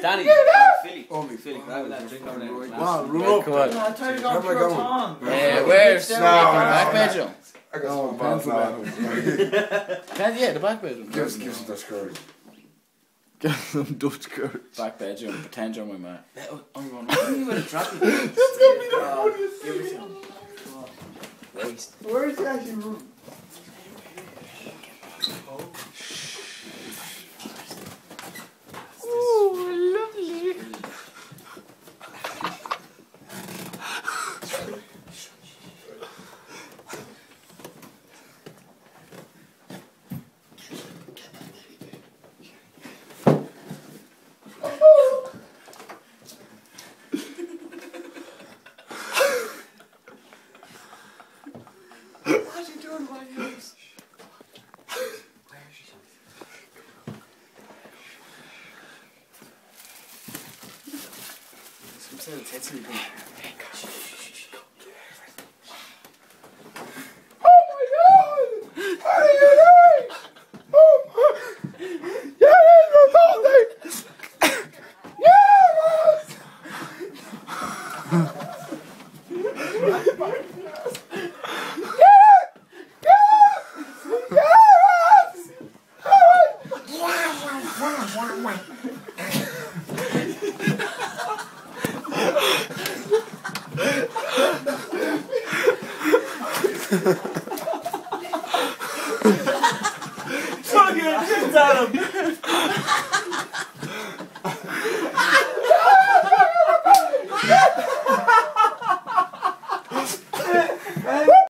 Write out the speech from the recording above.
Danny. Philly. Philly. Can I have a drink over there? Wow, run up. Come on. I tried to go to your tongue. Where's the back bedroom? I got some pencil Yeah, the back bedroom. Give some Dutch curry. Get some Dutch curry. Back bedroom, pretend you're my man. I'm going. What are you going to drop it? That's gonna be the funniest thing. Waste. Where is the actual room? What are you doing to my house? Where is she? Some sort of tits in your Oh my god! What are you doing? Oh my! Yeah, it's something! Yes! Fucking shit, Adam!